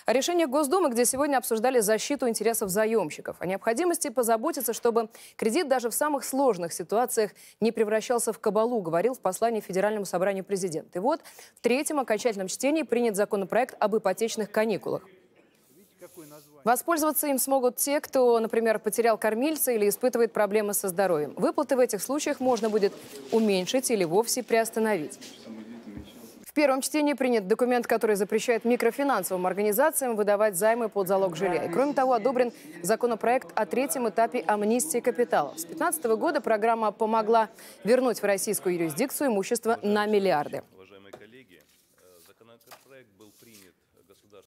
О решениях Госдумы, где сегодня обсуждали защиту интересов заемщиков. О необходимости позаботиться, чтобы кредит даже в самых сложных ситуациях не превращался в кабалу, говорил в послании Федеральному собранию президент. И вот в третьем окончательном чтении принят законопроект об ипотечных каникулах. Воспользоваться им смогут те, кто, например, потерял кормильца или испытывает проблемы со здоровьем. Выплаты в этих случаях можно будет уменьшить или вовсе приостановить. В первом чтении принят документ, который запрещает микрофинансовым организациям выдавать займы под залог жилья. И, кроме того, одобрен законопроект о третьем этапе амнистии капитала. С 2015 года программа помогла вернуть в российскую юрисдикцию имущество на миллиарды.